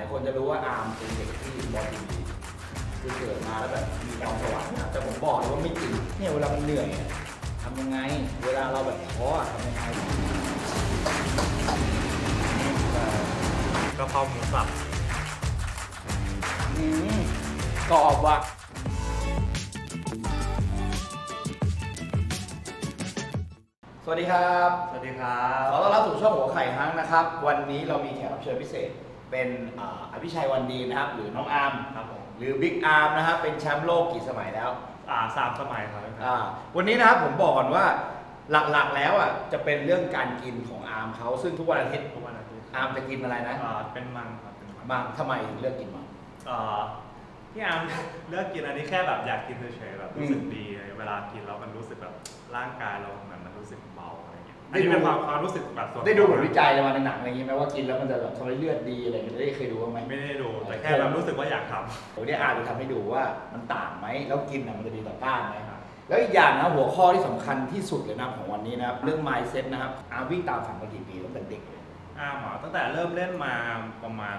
ายคนจะรู้ว่าอาร์มเป็นเด็กที่บอดี้คือเกิดมาแล้วแบบมีความสวรรค์นะแต่ผมบอกเลยว่าไม่จริงเนี่ยเวลามันเหนื่อยทำยังไงเวลาเราแบบท้อทำยังไงก็เข้าหมูสับกรอบว่ะสวัสดีครับสวัสดีครับขอต้อนรับสู่ช่องหัวไข่ฮังนะครับวันนี้เรามีแขกรับเชิญพิเศษเป็นอภิชัยวันดีนะครับหรือน้องอาร์มครับผมหรือบิ๊กอาร์มนะครับเป็นแชมป์โลกกี่สมัยแล้ว 3 สมัยครับวันนี้นะครับผมบอกก่อนว่าหลักๆแล้วจะเป็นเรื่องการกินของอาร์มเขาซึ่งทุกวันอาทิตย์อาร์มจะกินอะไรนะเป็นมังครับมังทำไมถึงเลือกกินมังพี่อาร์มเลือกกินอันนี้แค่แบบอยากกินเฉยๆแบบรู้สึกดีเวลากินแล้วมันรู้สึกแบบร่างกายเราเหมือนมันรู้สึกเบาอะไรเงี้ยอันนี้เป็นความรู้สึกแบบได้ดูบทวิจัยอะไรมาในหนังอะไรอย่างงี้ไหมว่ากินแล้วมันจะแบบทำให้เลือดดีอะไรอย่างเงี้ยได้เคยดูบ้างไหมไม่ได้ดูแต่แค่แบบรู้สึกว่าอยากทำวันนี้อาร์มจะทำให้ดูว่ามันต่างไหมแล้วกินมันจะดีต่อต้านไหมแล้วอีกอย่างนะหัวข้อที่สำคัญที่สุดเลยนะของวันนี้นะครับเรื่อง mindset นะครับอาร์มวิ่งตามฝันมากี่ปีตั้งแต่เด็กเลยอาร์มตั้งแต่เริ่มเล่นมาประมาณ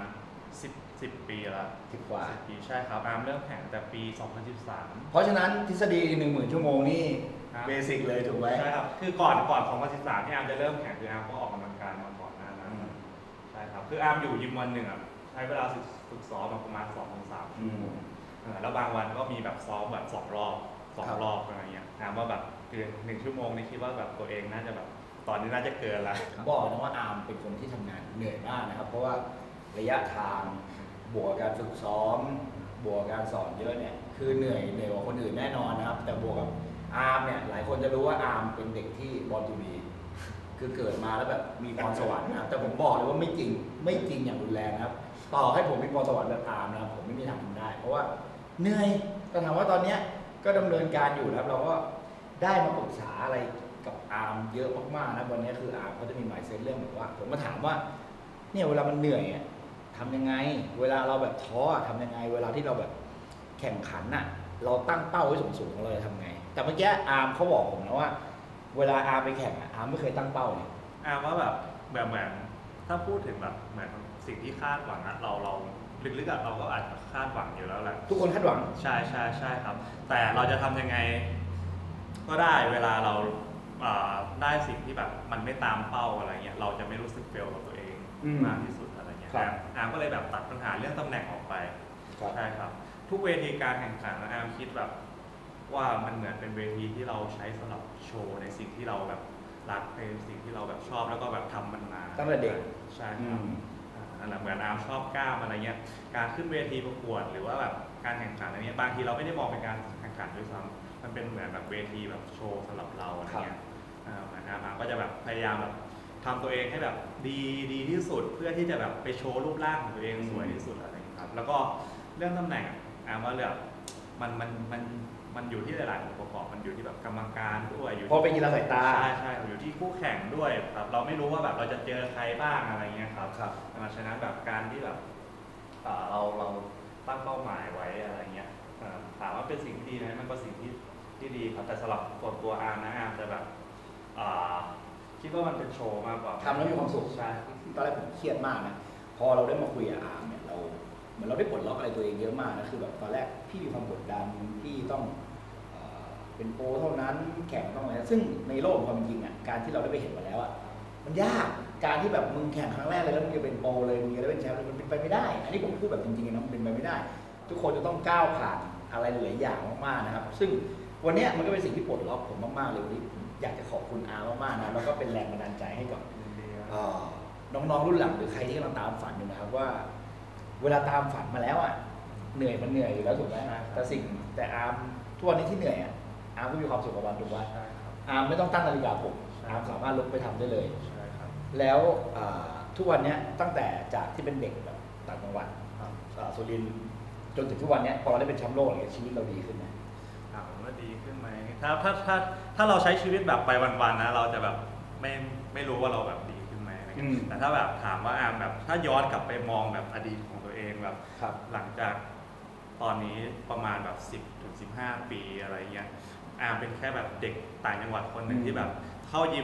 10 ปีแล้ว 10 กว่าปีใช่ครับอาร์มเริ่มแข่งแต่ปี 2013 เพราะฉะนั้นทฤษฎี 10,000 ชั่วโมงนี่เบสิกเลยถูกไหมใช่ครับคือก่อน2013ที่อาร์มจะเริ่มแข่งคืออาร์มก็ออกกำลังกายมาก่อนหน้านั้นใช่ครับคืออาร์มอยู่ยิมวันหนึ่งใช้เวลาฝึกซ้อมมาประมาณ 2-3 ชั่วโมงแล้วบางวันก็มีแบบซ้อมแบบ2 รอบอะไรเงี้ยอาร์มว่าแบบคือ1 ชั่วโมงนี่คิดว่าแบบตัวเองน่าจะแบบตอนนี้น่าจะเกินละบอกนะว่าอาร์มเป็นคนที่ทำงานเหนื่อยมากนะครับเพราะว่าระยะทางบวกการฝึกซ้อมบวกการสอนเยอะเนี่ยคือเหนื่อยกว่าคนอื่นแน่นอนนะครับแต่บวกกับอาร์มเนี่ยหลายคนจะรู้ว่าอาร์มเป็นเด็กที่บอลทูบีคือเกิดมาแล้วแบบมีพรสวรรค์นะครับแต่ผมบอกเลยว่าไม่จริงอย่างรุนแรงนะครับต่อให้ผมมีพรสวรรค์แบบอาร์มนะครับผมไม่มีทางทำได้เพราะว่าเหนื่อยแต่ถามว่าตอนเนี้ยก็ดำเนินการอยู่นะครับเราก็ได้มาปรึกษาอะไรกับอาร์มเยอะมากๆนะวันนี้คืออาร์มเขาจะมีหมายเซตเรื่องแบบว่าผมมาถามว่าเนี่ยเวลามันเหนื่อยทำยังไงเวลาเราแบบท้อทำยังไงเวลาที่เราแบบแข่งขันเราตั้งเป้าไว้สูงๆเราจะทำไงแต่เมื่อกี้อาร์มเขาบอกผมนะว่าเวลาอาร์มไปแข่งอาร์มไม่เคยตั้งเป้าเลยอาร์มว่าแบบเหมือนถ้าพูดถึงแบบเหมือนสิ่งที่คาดหวังเราลึกๆเราก็อาจจะคาดหวังอยู่แล้วแหละทุกคนคาดหวังใช่ครับแต่เราจะทำยังไงก็ได้เวลาเราได้สิ่งที่แบบมันไม่ตามเป้าอะไรเงี้ยเราจะไม่รู้สึกเฟลกับตัวเองมากที่สุดอะไรเงี้ยอาร์มก็เลยแบบตัดปัญหาเรื่องตำแหน่งออกไปใช่ครับทุกเวทีการแข่งขันอาร์มคิดแบบว่ามันเหมือนเป็นเวทีที่เราใช้สำหรับโชว์ในสิ่งที่เราแบบรักในสิ่งที่เราแบบชอบแล้วก็แบบทำมันมาตั้งแต่เด็กใช่ครับนั่นแหละเหมือนอาร์มชอบกล้ามอะไรเงี้ยการขึ้นเวทีประกวดหรือว่าแบบการแข่งขันอะไรเงี้ยบางทีเราไม่ได้มองเป็นการแข่งขันด้วยซ้ำมันเป็นเหมือนแบบเวทีแบบโชว์สำหรับเราอะไรเงี้ยอาร์มก็จะแบบพยายามแบบทำตัวเองให้แบบดีที่สุดเพื่อที่จะแบบไปโชว์รูปร่างของตัวเองสวยที่สุดอะไรอย่างนี้ครับแล้วก็เรื่องตำแหน่งอาร์มว่าแบบมันอยู่ที่หลายๆองค์ประกอบมันอยู่ที่แบบกรรมการด้วยอยู่เพราะเป็นกีฬาสายตาใช่อยู่ที่คู่แข่งด้วยครับเราไม่รู้ว่าแบบเราจะเจอใครบ้างอะไรเงี้ยครับฉะนั้นแบบการที่แบบเราตั้งเป้าหมายไว้อะไรเงี้ยถามว่าเป็นสิ่งที่ดีไหมมันก็สิ่งที่ดีครับแต่สำหรับส่วนตัวอาร์มนะอาร์มจะแบบคิดว่ามันเป็นโชว์มากกว่าทำแล้วมีความสุขใช่ตอนแรกผมเครียดมากนะพอเราได้มาคุยกับอาร์มเนี่ยเหมือนเราได้ปลดล็อกอะไรตัวเองเยอะมากนะคือแบบตอนแรกพี่มีความกดดันพี่ต้องเป็นโปรเท่านั้นแข่งต้องอะไรซึ่งในโลกความจริงการที่เราได้ไปเห็นมาแล้วมันยากการที่แบบมึงแข่งครั้งแรกเลยแล้วมึงจะเป็นโปรเลยมึงจะได้เป็นแชมป์เลยมันเป็นไปไม่ได้อันนี้ผมพูดแบบจริงๆนะมันเป็นไปไม่ได้ทุกคนจะต้องก้าวผ่านอะไรหลายอย่างมากๆนะครับซึ่งวันนี้มันก็เป็นสิ่งที่ปลดล็อกผมมากๆเลยวันนี้อยากจะขอบคุณอาร์มากๆนะแล้วก็เป็นแรงบันดาลใจให้กับน้องๆรุ่นหลังหรือใครที่กำลังตามฝันอยู่นะครับว่าเวลาตามฝันมาแล้วเหนื่อยมันเหนื่อยอยู่แล้วถูกไหมนะแต่อาร์มทุกวันนี้ที่เหนื่อยอาร์มก็มีความสุขกับมันถูกไหมอาร์มไม่ต้องตั้งนาฬิกาปลุกอาร์มสามารถลุกไปทำได้เลยแล้วทุกวันนี้ตั้งแต่จากที่เป็นเด็กแบบต่างจังหวัดสุรินทร์จนถึงทุกวันนี้พอเราได้เป็นแชมป์โลกอะไรชีวิตเราดีขึ้นไหมว่าดีขึ้นไหมถ้าเราใช้ชีวิตแบบไปวันๆนะเราจะแบบไม่รู้ว่าเราแบบดีขึ้นไหมแต่ถ้าแบบถามว่าอาร์มแบบถ้าย้อนกลับไปมองแบบอดีตของตัวเองแบบหลังจากตอนนี้ประมาณแบบ10-15 ปีอะไรเงี้ยอาร์มเป็นแค่แบบเด็กต่างจังหวัดคนหนึ่งที่แบบเข้ายิม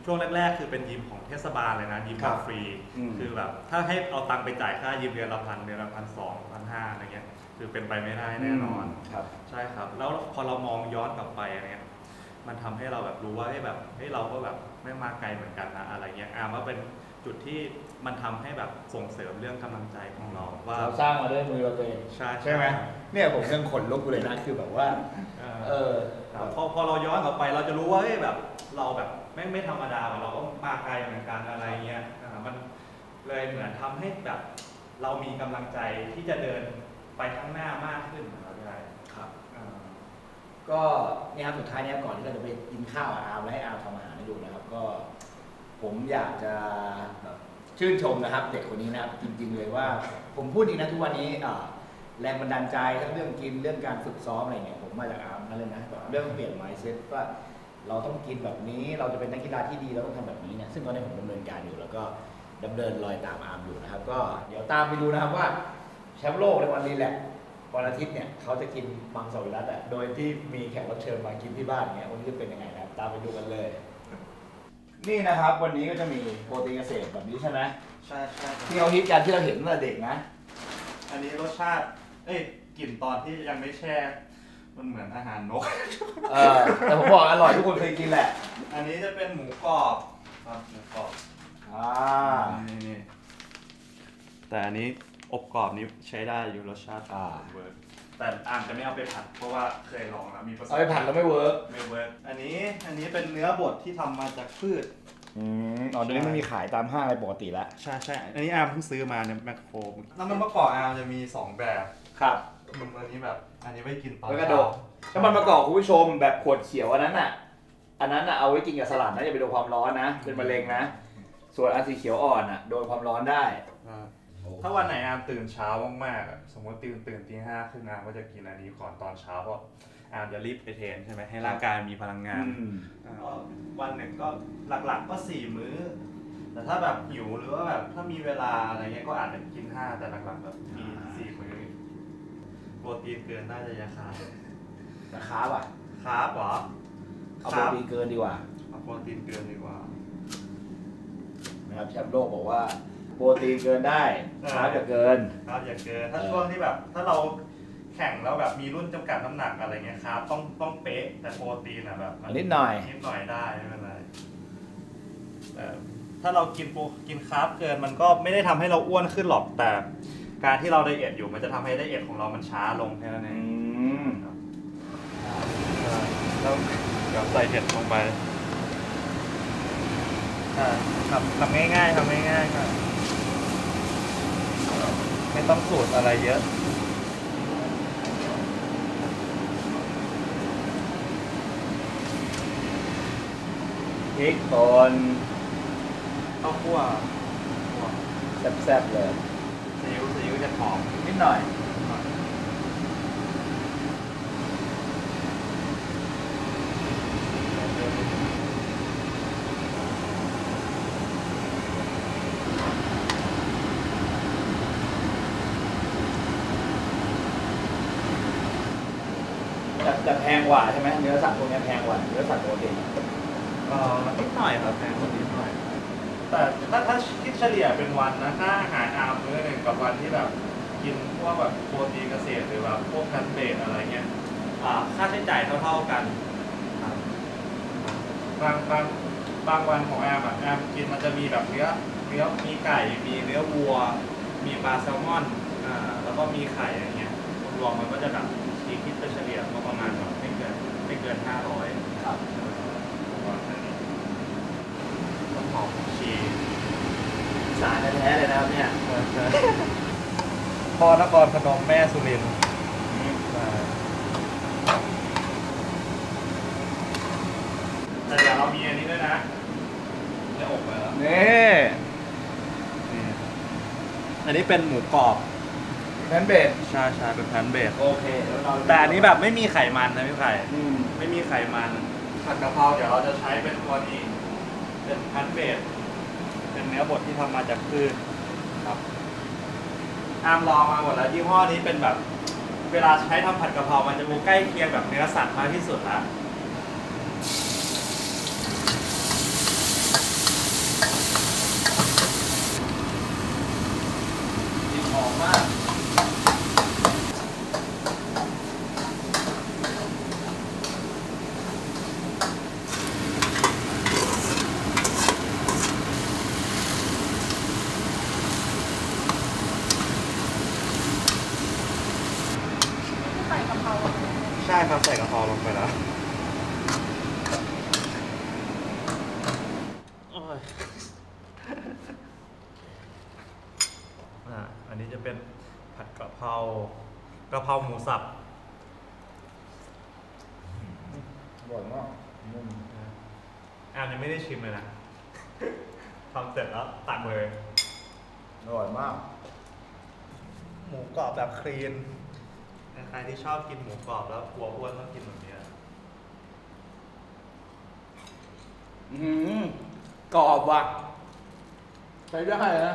ช่วงแรกๆคือเป็นยิมของเทศบาลเลยนะยิมฟรีคือแบบถ้าให้เอาตังค์ไปจ่ายค่ายิมเดือนละ1,000เดือนละ1,200 1,500อะไรเงี้ยคือเป็นไปไม่ได้แน่นอนใช่ครับแล้วพอเรามองย้อนกลับไปอะไรเงี้ยมันทำให้เราแบบรู้ว่าแบบเราก็แบบไม่มาไกลเหมือนกันนะอะไรเงี้ยว่าเป็นจุดที่มันทำให้แบบส่งเสริมเรื่องกำลังใจของเราว่าเราสร้างมาด้วยมือเราเองใช่ไหมเนี่ยผมยังขนลุกเลยนะคือแบบว่าพอเราย้อนกลับไปเราจะรู้ว่าแบบเราแบบไม่ธรรมดาเราก็มาไกลเหมือนกันอะไรเงี้ยมันเลยเหมือนทำให้แบบเรามีกำลังใจที่จะเดินไปข้างหน้ามากขึ้นครับก็เนี่ยครับสุดท้ายเนี่ยก่อนที่เราจะไปกินข้าวอาร์มและให้อาร์มทำอาหารให้ดูนะครับก็ผมอยากจะชื่นชมนะครับเด็กคนนี้นะครับจริงๆเลยว่าผมพูดจริงนะทุกวันนี้แรงบันดาลใจทั้งเรื่องกินเรื่องการฝึกซ้อมอะไรเนี่ยผมมาจากอาร์มนั่นเลยนะเรื่องเปลี่ยน mindset ว่าเราต้องกินแบบนี้เราจะเป็นนักกีฬาที่ดีเราต้องทำแบบนี้เนี่ยซึ่งตอนนี้ผมดำเนินการอยู่แล้วก็ดำเนินรอยตามอาร์มอยู่นะครับก็เดี๋ยวตามไปดูนะครับว่าแชมป์โลกในวันนี้แหละวันอาทิตย์เนี่ยเขาจะกินมังสวิรัติโดยที่มีแขกรับเชิญมากินที่บ้านเนี่ยวันนี้จะเป็นยังไงนะครับตามไปดูกันเลยนี่นะครับวันนี้ก็จะมีโปรตีนเกษตรแบบนี้ใช่ไหมใช่ที่เราฮิตกันที่เราเห็นตั้งแต่เด็กนะอันนี้รสชาติกลิ่นตอนที่ยังไม่แช่มันเหมือนอาหารนกแต่ผมบอกอร่อยทุกคนเคยกินแหละอันนี้จะเป็นหมูกรอบครับหมูกรอบนี่แต่อันนี้อบกรอบนี้ใช้ได้อยู่รสชาติเวิร์กแต่จะไม่เอาไปผัดเพราะว่าเคยลองแล้วมีประสบการณ์เอาไปผัดแล้วไม่เวิร์กอันนี้เป็นเนื้อบดที่ทำมาจากพืชตอนนี้มันมีขายตามห้างอะไรปกติแล้วใช่อันนี้เพิ่งซื้อมาเนี่ยแมคโครน้ำมันมะกอกจะมี2แบบครับอันนี้ไว้กินตอนกระดกน้ำมันมะกอกคุณผู้ชมแบบขวดเขียวอันนั้นน่ะเอาไว้กินกับสลัดนะอย่าไปโดนความร้อนนะเป็นมะเร็งนะส่วนอันสีเขียวอ่อนโดนความร้อนได้ถ้าวันไหนตื่นเช้ามากๆสมมติตื่นตี 5ขึ้นก็จะกินอันนี้ก่อนตอนเช้าเพราะจะรีบไปเทรนใช่ไหมให้ร่างกายมีพลังงานวันหนึ่งก็หลักๆก็4 มื้อแต่ถ้าแบบหิวหรือว่าแบบถ้ามีเวลาอะไรเงี้ยก็อาจจะกิน5แต่หลักๆแบบมี4 มื้อโปรตีนเกินน่าจะยาคาแต่คาร์บเหรอเอาโปรตีนเกินดีกว่านะครับแชมป์โลกบอกว่าโปรตีนเกินได้คาร์บอย่าเกินถ้าช่วงที่แบบถ้าเราแข่งแล้วแบบมีรุ่นจำกัดน้ำหนักอะไรเงี้ยครับต้องเป๊ะแต่โปรตีนแบบนิดหน่อยได้ไม่เป็นไรแต่ถ้าเรากินคาร์บเกินมันก็ไม่ได้ทำให้เราอ้วนขึ้นหรอกแต่การที่เราไดเอทอยู่มันจะทำให้ไดเอทของเรามันช้าลงแค่นั้นเองแล้วเดี๋ยวใส่เห็ดลงไปทำง่ายๆครับไม่ต้องสูตรอะไรเยอะพริกป่นข้าวคั่วแซ่บๆเลยซีอิ๊วจะหอมนิดหน่อยจะแพงกว่าใช่ไหมเนื้อสัตว์พวกนี้แพงกว่าเนื้อสัตว์ปกตินิดหน่อยครับแพงกว่านิดหน่อยแต่ถ้าคิดเฉลี่ยเป็นวันนะถ้าอาหารมื้อหนึ่งกับวันที่แบบกินพวกแบบโปรตีนเกษตรหรือแบบพวกแพลนเบสอะไรเงี้ยค่าใช้จ่ายเท่ากันบางวันของแอมกินมันจะมีแบบเนื้อมีไก่มีเนื้อวัวมีปลาแซลมอนแล้วก็มีไข่อะไรเงี้ยรวมมันก็จะแบบคิดเฉลี่ยประมาณแบบไม่เกิน500 ครับต้นหอมชีสารแท้ๆเลยนะครับเนี่ยพ่อนครพนมแม่สุรินทร์แต่เดี๋ยวเรามีอันนี้ด้วยนะจะอบไปแล้วนี่อันนี้เป็นหมูกรอบแพนเบสใช่เป็นแพนเบสโอเคแต่อันนี้แบบไม่มีไขมันนะพี่ไข่ไม่มีไขมันผัดกะเพราเดี๋ยวเราจะใช้เป็นตัวนี้เป็นแพนเบสเป็นเนื้อบดที่ทำมาจากพืชครับลองมาหมดแล้วยี่ห้อนี้เป็นแบบเวลาใช้ทำผัดกะเพรามันจะใกล้เคียงแบบเนื้อสัตว์มากที่สุดละช่ครับใส่กะเพราลงไปแล้วอันนี้จะเป็นผัดกะเพรหมูสับอร่อยมากยังไม่ได้ชิมเลยนะทำเสร็จแล้วตักเลยอร่อยมากหมูกรอบแบบคลีนใครที่ชอบกินหมูกรอบแล้วกลัวอ้วนต้องกินแบบนี้กรอบว่ะใช้ได้นะ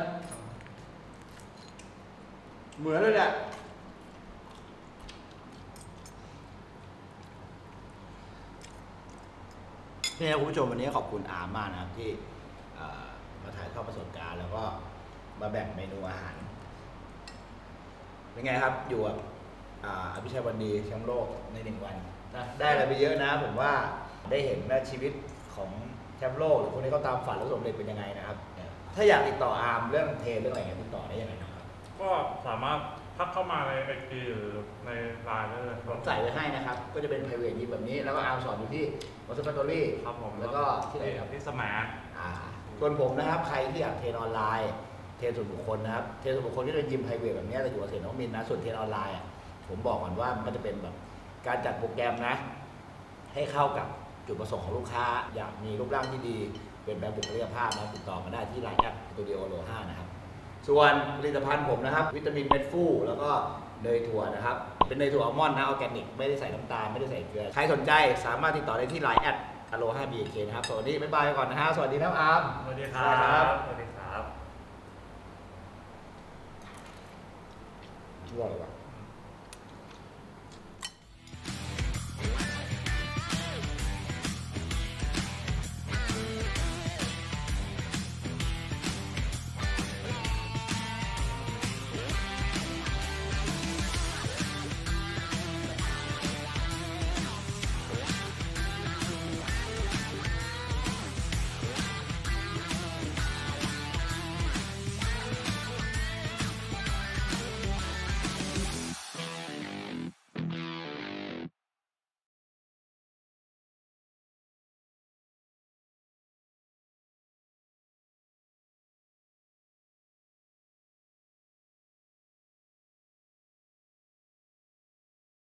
เหมือนเลยแหละนี่นะคุณผู้ชมวันนี้ขอบคุณอาร์มมากนะครับที่มาถ่ายทอดประสบการณ์แล้วก็มาแบ่งเมนูอาหารเป็นไงครับอยู่กับอภิชัยวันดีแชมป์โลกใน1 วันนะได้อะไรไปเยอะนะผมว่าได้เห็นว่าชีวิตของแชมป์โลกหรือคนที่เขาตามฝันแล้วสำเร็จเป็นยังไงนะครับถ้าอยากติดต่ออาร์มเรื่องเทรนเรื่องอะไรเงี้ยติดต่อได้ยังไงครับก็สามารถทักเข้ามาในIGหรือในไลน์ได้เลยผมใส่ไว้ให้นะครับก็จะเป็น private ยิมแบบนี้แล้วก็อาร์มสอนอยู่ที่วัสดุแฟคทอรี่ครับผมแล้วก็ที่ไหนครับที่สมัยส่วนผมนะครับใครที่อยากเทรนออนไลน์เทรนส่วนบุคคลนะครับเทรนส่วนบุคคลที่เป็นยิมไพรเวทแบบนี้เราอยู่กับเสนามินนะส่วนเทรนออนไลน์ผมบอกก่อนว่ามันก็จะเป็นแบบการจัดโปรแกรมนะให้เข้ากับจุดประสงค์ของลูกค้าอยากมีรูปร่างที่ดีเป็นแบบบุคลิกภาพนะติดต่อมาได้ที่ไลน์แอปสตูดิโอโล5นะครับส่วนผลิตภัณฑ์ผมนะครับวิตามินเม็ดฟูแล้วก็เนยถั่วนะครับเป็นเนยถั่วอัลมอนด์นะออร์แกนิกไม่ได้ใส่น้ำตาลไม่ได้ใส่เกลือใครสนใจสามารถติดต่อได้ที่ไลน์แอดAloha BK นะครับสวัสดีบ๊ายบายก่อนนะฮะสวัสดีครับอาร์มสวัสดีครับสวัสดีครับอร่อยว่ะ